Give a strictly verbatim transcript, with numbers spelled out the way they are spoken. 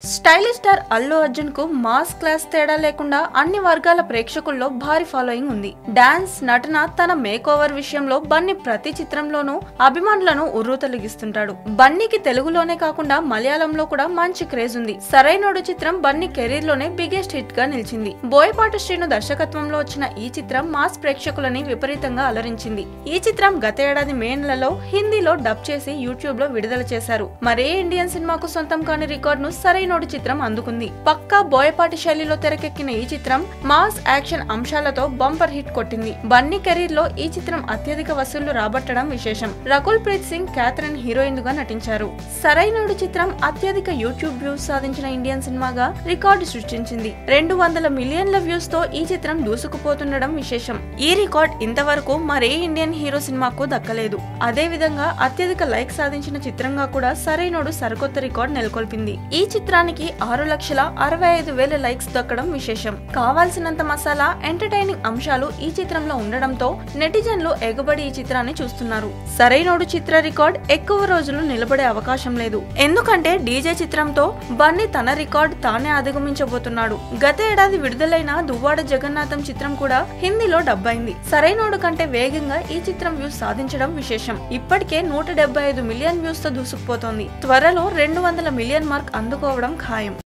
Stylish star Allu Arjun కు mass class తేడా లేకుండా అన్ని వర్గాల ప్రేక్షకుల్లో భారీ ఫాలోయింగ్ ఉంది. డాన్స్, నటన, తన మేక్ ఓవర్ విషయంలో బన్నీ ప్రతి చిత్రంలోనూ అభిమానులను ఉర్రూతలిగిస్తుంటాడు. బన్నీకి తెలుగులోనే కాకుండా మలయాళంలో కూడా మంచి క్రేజ్ ఉంది. సరైనోడు చిత్రం బన్నీ కెరీర్ లోనే బిగ్గెస్ట్ హిట్ గా నిలిచింది. బోయపాటి శ్రీను దర్శకత్వంలో వచ్చిన ఈ చిత్రం మాస్ ప్రేక్షకులని విపరీతంగా అలరించింది. ఈ చిత్రం గత ఏడాది మే నెలలో హిందీలో డబ్ చేసి యూట్యూబ్ లో విడుదల చేశారు. మరే ఇండియన్ సినిమాకు సొంతం కాని రికార్డ్ ను సరైన చిత్రం అందుకుంది. పక్కా బోయపాటి శైలిలో తెరకెక్కిన ఈ చిత్రం మాస్ యాక్షన్ అంశాలతో బంపర్ హిట్ కొట్టింది. బన్నీ కెరీర్ లో ఈ చిత్రం అత్యధిక వసూళ్లు రాబట్టడం విశేషం. రకుల్ ప్రీత్ సింగ్ క్యాథరిన్ హీరోయిన్ గా నటించారు. సరైనోడు చిత్రం అత్యధిక యూట్యూబ్ వ్యూస్ సాధించిన ఇండియన్ సినిమాగా రికార్డు సృష్టించింది. రెండు వందల మిలియన్ల వ్యూస్ తో ఈ చిత్రం దూసుకుపోతుండడం విశేషం. ఈ రికార్డ్ ఇంతవరకు మరే ఇండియన్ హీరో సినిమాకు దక్కలేదు. అదే విధంగా అత్యధిక లైక్ సాధించిన చిత్రంగా కూడా సరైనోడు సరికొత్త రికార్డ్ నెలకొల్పింది. ఈ చిత్రానికి ఆరు లక్షల అరవై ఐదు వేల లైక్స్ దక్కడం విశేషం. కావాల్సినంత మసాలా, ఎంటర్టైనింగ్ అంశాలు ఈ చిత్రంలో ఉండడంతో నెటిజన్లు ఎగబడి ఈ చిత్రాన్ని చూస్తున్నారు. సరైనోడు చిత్ర రికార్డ్ ఎక్కువ రోజులు నిలబడే అవకాశం లేదు. ఎందుకంటే డీజే చిత్రంతో బన్నీ తన రికార్డ్ తానే అధిగమించబోతున్నాడు. గత ఏడాది విడుదలైన దువ్వాడ జగన్నాథం చిత్రం కూడా హిందీలో డబ్ అయింది. సరైనోడు కంటే వేగంగా ఈ చిత్రం వ్యూస్ సాధించడం విశేషం. ఇప్పటికే నూట డెబ్బై ఐదు మిలియన్ వ్యూస్ తో దూసుకుపోతోంది. త్వరలో రెండు వందల మిలియన్ మార్క్ అందుకోవడం ఖాయం.